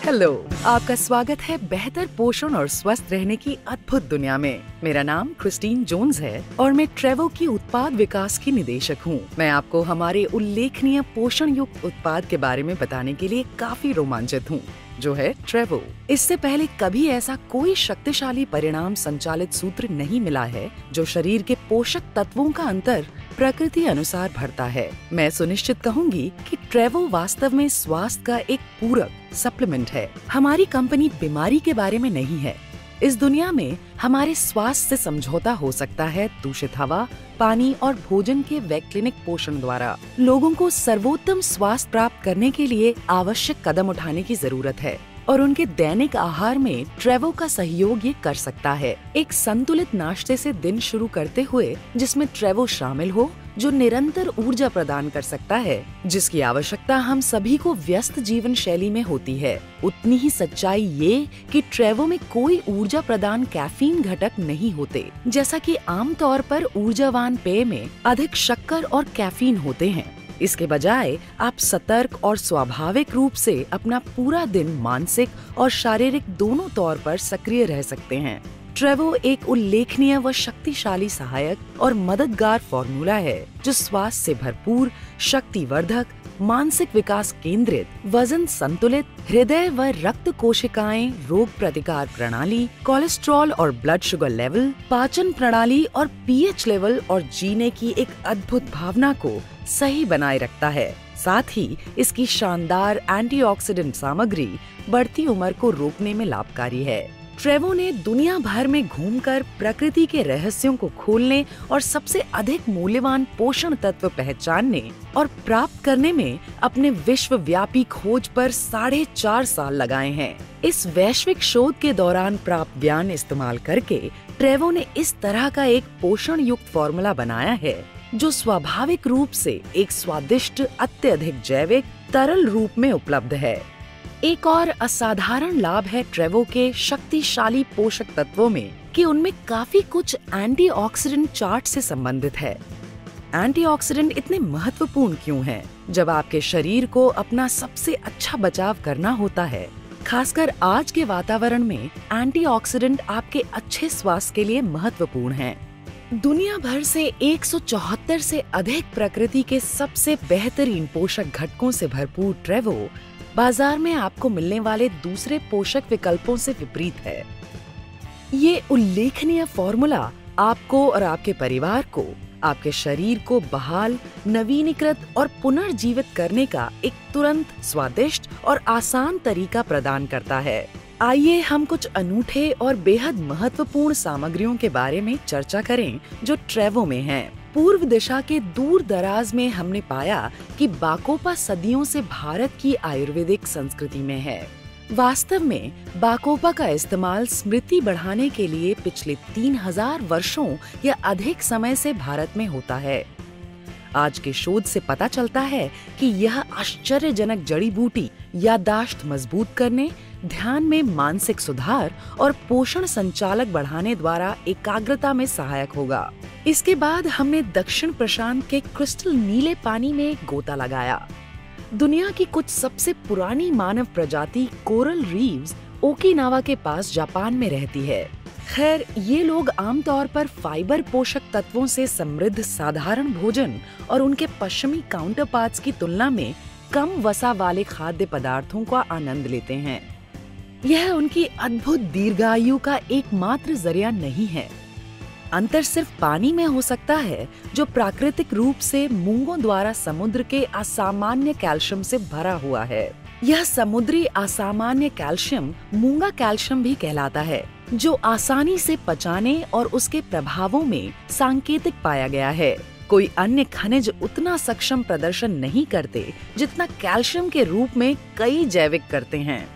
Hello, आपका स्वागत है बेहतर पोषण और स्वस्थ रहने की अद्भुत दुनिया में। मेरा नाम क्रिस्टीन जोन्स है और मैं ट्रेवो की उत्पाद विकास की निदेशक हूँ। मैं आपको हमारे उल्लेखनीय पोषण युक्त उत्पाद के बारे में बताने के लिए काफी रोमांचित हूँ, जो है ट्रेवो। इससे पहले कभी ऐसा कोई शक्तिशाली परिणाम संचालित सूत्र नहीं मिला है जो शरीर के पोषक तत्वों का अंतर प्रकृति अनुसार भरता है। मैं सुनिश्चित कहूंगी कि ट्रेवो वास्तव में स्वास्थ्य का एक पूरक सप्लीमेंट है। हमारी कंपनी बीमारी के बारे में नहीं है। इस दुनिया में हमारे स्वास्थ्य से समझौता हो सकता है दूषित हवा, पानी और भोजन के वैज्ञानिक पोषण द्वारा। लोगों को सर्वोत्तम स्वास्थ्य प्राप्त करने के लिए आवश्यक कदम उठाने की जरूरत है और उनके दैनिक आहार में ट्रेवो का सहयोग ये कर सकता है। एक संतुलित नाश्ते से दिन शुरू करते हुए जिसमें ट्रेवो शामिल हो, जो निरंतर ऊर्जा प्रदान कर सकता है, जिसकी आवश्यकता हम सभी को व्यस्त जीवन शैली में होती है। उतनी ही सच्चाई ये कि ट्रेवो में कोई ऊर्जा प्रदान कैफीन घटक नहीं होते, जैसा कि आमतौर पर ऊर्जावान पेय में अधिक शक्कर और कैफीन होते हैं। इसके बजाय आप सतर्क और स्वाभाविक रूप से अपना पूरा दिन मानसिक और शारीरिक दोनों तौर पर सक्रिय रह सकते हैं। ट्रेवो एक उल्लेखनीय व शक्तिशाली सहायक और मददगार फॉर्मूला है जो स्वास्थ्य से भरपूर, शक्तिवर्धक, मानसिक विकास केंद्रित, वजन संतुलित, हृदय व रक्त कोशिकाएं, रोग प्रतिकार प्रणाली, कोलेस्ट्रॉल और ब्लड शुगर लेवल, पाचन प्रणाली और पीएच लेवल और जीने की एक अद्भुत भावना को सही बनाए रखता है। साथ ही इसकी शानदार एंटीऑक्सीडेंट सामग्री बढ़ती उम्र को रोकने में लाभकारी है। ट्रेवो ने दुनिया भर में घूमकर प्रकृति के रहस्यों को खोलने और सबसे अधिक मूल्यवान पोषण तत्व पहचानने और प्राप्त करने में अपने विश्वव्यापी खोज पर 4.5 साल लगाए हैं। इस वैश्विक शोध के दौरान प्राप्त ज्ञान इस्तेमाल करके ट्रेवो ने इस तरह का एक पोषण युक्त फॉर्मूला बनाया है जो स्वाभाविक रूप से एक स्वादिष्ट, अत्यधिक जैविक, तरल रूप में उपलब्ध है। एक और असाधारण लाभ है ट्रेवो के शक्तिशाली पोषक तत्वों में कि उनमें काफी कुछ एंटीऑक्सीडेंट चार्ट से संबंधित है। एंटीऑक्सीडेंट इतने महत्वपूर्ण क्यों हैं? जब आपके शरीर को अपना सबसे अच्छा बचाव करना होता है, खासकर आज के वातावरण में, एंटीऑक्सीडेंट आपके अच्छे स्वास्थ्य के लिए महत्वपूर्ण हैं। दुनिया भर से 174 से अधिक प्रकृति के सबसे बेहतरीन पोषक घटकों से भरपूर ट्रेवो बाजार में आपको मिलने वाले दूसरे पोषक विकल्पों से विपरीत है। ये उल्लेखनीय फॉर्मूला आपको और आपके परिवार को आपके शरीर को बहाल, नवीनीकृत और पुनर्जीवित करने का एक तुरंत, स्वादिष्ट और आसान तरीका प्रदान करता है। आइए हम कुछ अनूठे और बेहद महत्वपूर्ण सामग्रियों के बारे में चर्चा करें जो ट्रेवो में हैं। पूर्व दिशा के दूर दराज में हमने पाया कि बाकोपा सदियों से भारत की आयुर्वेदिक संस्कृति में है। वास्तव में बाकोपा का इस्तेमाल स्मृति बढ़ाने के लिए पिछले 3000 वर्षों या अधिक समय से भारत में होता है। आज के शोध से पता चलता है कि यह आश्चर्यजनक जड़ी बूटी याददाश्त मजबूत करने, ध्यान में मानसिक सुधार और पोषण संचालक बढ़ाने द्वारा एकाग्रता में सहायक होगा। इसके बाद हमने दक्षिण प्रशांत के क्रिस्टल नीले पानी में एक गोता लगाया। दुनिया की कुछ सबसे पुरानी मानव प्रजाति कोरल रीव्स ओकिनावा के पास जापान में रहती है। खैर, ये लोग आमतौर पर फाइबर पोषक तत्वों से समृद्ध साधारण भोजन और उनके पश्चिमी काउंटरपार्ट्स की तुलना में कम वसा वाले खाद्य पदार्थों का आनंद लेते हैं। यह उनकी अद्भुत दीर्घायु का एकमात्र जरिया नहीं है। अंतर सिर्फ पानी में हो सकता है, जो प्राकृतिक रूप से मूंगों द्वारा समुद्र के असामान्य कैल्शियम से भरा हुआ है। यह समुद्री असामान्य कैल्शियम मूंगा कैल्शियम भी कहलाता है, जो आसानी से पचाने और उसके प्रभावों में सांकेतिक पाया गया है। कोई अन्य खनिज उतना सक्षम प्रदर्शन नहीं करते जितना कैल्शियम के रूप में कई जैविक करते हैं।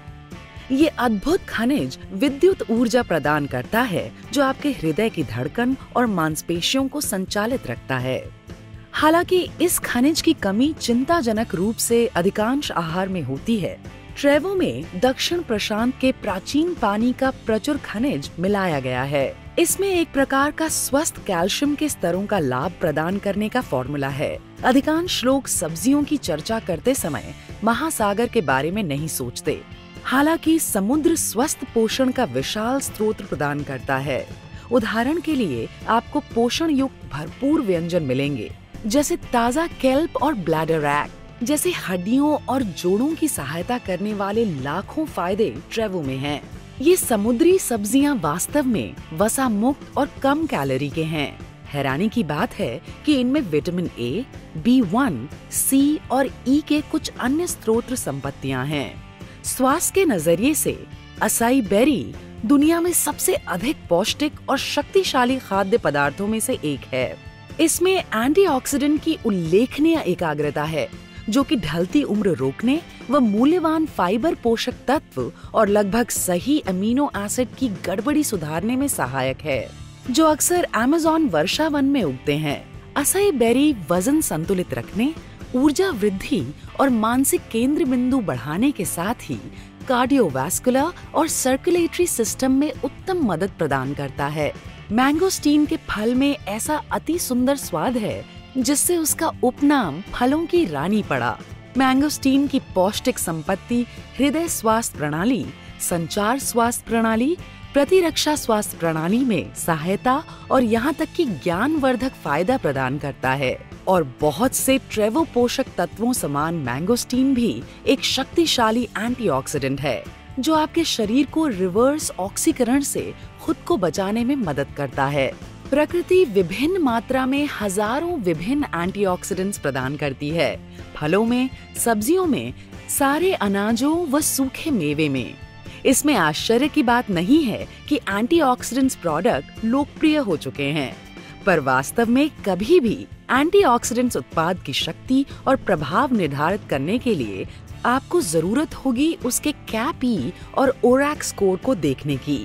ये अद्भुत खनिज विद्युत ऊर्जा प्रदान करता है जो आपके हृदय की धड़कन और मांसपेशियों को संचालित रखता है। हालांकि इस खनिज की कमी चिंताजनक रूप से अधिकांश आहार में होती है। ट्रेवो में दक्षिण प्रशांत के प्राचीन पानी का प्रचुर खनिज मिलाया गया है। इसमें एक प्रकार का स्वस्थ कैल्शियम के स्तरों का लाभ प्रदान करने का फॉर्मूला है। अधिकांश लोग सब्जियों की चर्चा करते समय महासागर के बारे में नहीं सोचते। हालांकि समुद्र स्वस्थ पोषण का विशाल स्रोत प्रदान करता है। उदाहरण के लिए आपको पोषण युक्त भरपूर व्यंजन मिलेंगे, जैसे ताजा केल्प और ब्लैडर रैक जैसे हड्डियों और जोड़ों की सहायता करने वाले लाखों फायदे ट्रेवो में हैं। ये समुद्री सब्जियां वास्तव में वसा मुक्त और कम कैलोरी के हैं। हैरानी की बात है कि इनमें विटामिन ए, B1, C और E के कुछ अन्य स्रोत संपत्तियां हैं। स्वास्थ्य के नजरिए से असाई बेरी दुनिया में सबसे अधिक पौष्टिक और शक्तिशाली खाद्य पदार्थों में से एक है। इसमें एंटीऑक्सीडेंट की उल्लेखनीय एकाग्रता है, जो कि ढलती उम्र रोकने व मूल्यवान फाइबर पोषक तत्व और लगभग सही अमीनो एसिड की गड़बड़ी सुधारने में सहायक है, जो अक्सर अमेज़न वर्षा वन में उगते हैं। असाई बेरी वजन संतुलित रखने, ऊर्जा वृद्धि और मानसिक केंद्र बिंदु बढ़ाने के साथ ही कार्डियोवैस्कुलर और सर्कुलेटरी सिस्टम में उत्तम मदद प्रदान करता है। मैंगोस्टीन के फल में ऐसा अति सुंदर स्वाद है जिससे उसका उपनाम फलों की रानी पड़ा। मैंगोस्टीन की पौष्टिक संपत्ति हृदय स्वास्थ्य प्रणाली, संचार स्वास्थ्य प्रणाली, प्रतिरक्षा स्वास्थ्य प्रणाली में सहायता और यहाँ तक कि ज्ञानवर्धक फायदा प्रदान करता है। और बहुत से ट्रेवो पोषक तत्वों समान मैंगोस्टीन भी एक शक्तिशाली एंटीऑक्सीडेंट है, जो आपके शरीर को रिवर्स ऑक्सीकरण से खुद को बचाने में मदद करता है। प्रकृति विभिन्न मात्रा में हजारों विभिन्न एंटीऑक्सीडेंट्स प्रदान करती है, फलों में, सब्जियों में, सारे अनाजों व सूखे मेवे में। इसमें आश्चर्य की बात नहीं है कि एंटीऑक्सीडेंट्स प्रोडक्ट लोकप्रिय हो चुके हैं, पर वास्तव में कभी भी एंटीऑक्सीडेंट्स उत्पाद की शक्ति और प्रभाव निर्धारित करने के लिए आपको जरूरत होगी उसके कैप-ई और ओरैक स्कोर को देखने की।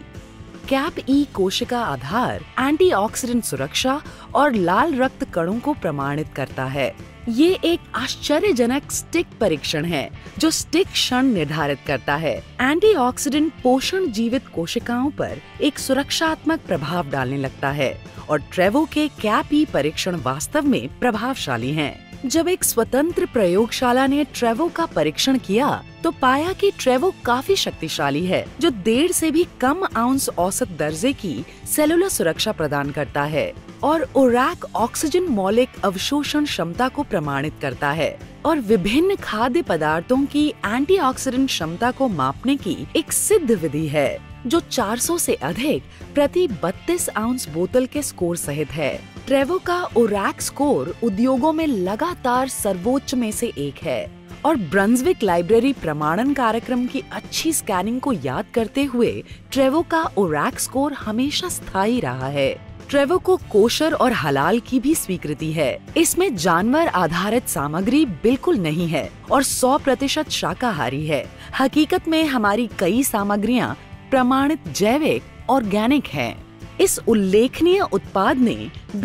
कैप-ई कोशिका आधार एंटीऑक्सीडेंट सुरक्षा और लाल रक्त कणों को प्रमाणित करता है। ये एक आश्चर्यजनक स्टिक परीक्षण है जो स्टिक क्षण निर्धारित करता है। एंटीऑक्सीडेंट पोषण जीवित कोशिकाओं पर एक सुरक्षात्मक प्रभाव डालने लगता है और ट्रेवो के कैप-ई परीक्षण वास्तव में प्रभावशाली हैं। जब एक स्वतंत्र प्रयोगशाला ने ट्रेवो का परीक्षण किया तो पाया कि ट्रेवो काफी शक्तिशाली है, जो 1.5 से भी कम आउंस औसत दर्जे की सेलुलर सुरक्षा प्रदान करता है और ओरैक ऑक्सीजन मौलिक अवशोषण क्षमता को प्रमाणित करता है और विभिन्न खाद्य पदार्थों की एंटीऑक्सीडेंट क्षमता को मापने की एक सिद्ध विधि है, जो 400 से अधिक प्रति 32 आउंस बोतल के स्कोर सहित है। ट्रेवो का ओरैक स्कोर उद्योगों में लगातार सर्वोच्च में से एक है और ब्रंसविक लाइब्रेरी प्रमाणन कार्यक्रम की अच्छी स्कैनिंग को याद करते हुए ट्रेवो का ओरैक स्कोर हमेशा स्थायी रहा है। ट्रेवो को कोशर और हलाल की भी स्वीकृति है। इसमें जानवर आधारित सामग्री बिल्कुल नहीं है और 100% शाकाहारी है। हकीकत में हमारी कई सामग्रियां प्रमाणित जैविक ऑर्गेनिक हैं। इस उल्लेखनीय उत्पाद ने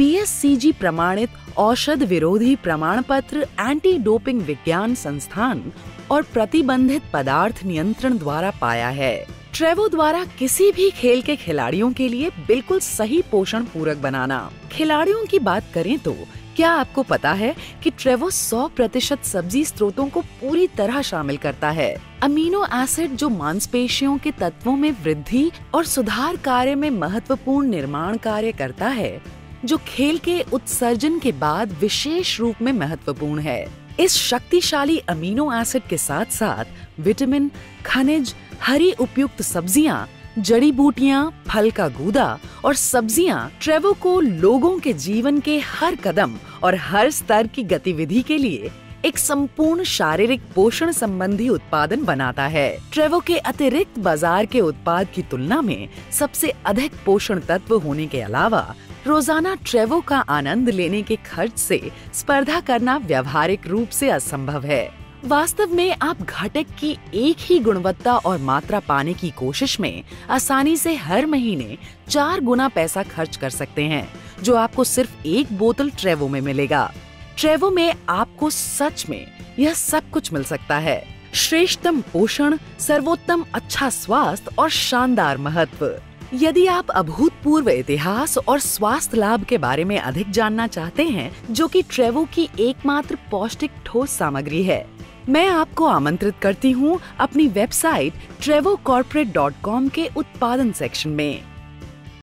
BSCG प्रमाणित औषध विरोधी प्रमाण पत्र एंटी डोपिंग विज्ञान संस्थान और प्रतिबंधित पदार्थ नियंत्रण द्वारा पाया है। ट्रेवो द्वारा किसी भी खेल के खिलाड़ियों के लिए बिल्कुल सही पोषण पूरक बनाना। खिलाड़ियों की बात करें तो क्या आपको पता है कि ट्रेवो 100% सब्जी स्रोतों को पूरी तरह शामिल करता है। अमीनो एसिड जो मांसपेशियों के तत्वों में वृद्धि और सुधार कार्य में महत्वपूर्ण निर्माण कार्य करता है, जो खेल के उत्सर्जन के बाद विशेष रूप में महत्वपूर्ण है। इस शक्तिशाली अमीनो एसिड के साथ साथ विटामिन, खनिज, हरी उपयुक्त सब्जियां, जड़ी बूटियां, फल का गूदा और सब्जियां ट्रेवो को लोगों के जीवन के हर कदम और हर स्तर की गतिविधि के लिए एक संपूर्ण शारीरिक पोषण संबंधी उत्पादन बनाता है। ट्रेवो के अतिरिक्त बाजार के उत्पाद की तुलना में सबसे अधिक पोषण तत्व होने के अलावा रोजाना ट्रेवो का आनंद लेने के खर्च से स्पर्धा करना व्यावहारिक रूप से असंभव है। वास्तव में आप घटक की एक ही गुणवत्ता और मात्रा पाने की कोशिश में आसानी से हर महीने 4 गुना पैसा खर्च कर सकते हैं, जो आपको सिर्फ एक बोतल ट्रेवो में मिलेगा। ट्रेवो में आपको सच में यह सब कुछ मिल सकता है। श्रेष्ठतम पोषण, सर्वोत्तम अच्छा स्वास्थ्य और शानदार महत्व। यदि आप अभूतपूर्व इतिहास और स्वास्थ्य लाभ के बारे में अधिक जानना चाहते हैं, जो कि ट्रेवो की एकमात्र पौष्टिक ठोस सामग्री है, मैं आपको आमंत्रित करती हूँ अपनी वेबसाइट trevocorporate.com के उत्पादन सेक्शन में।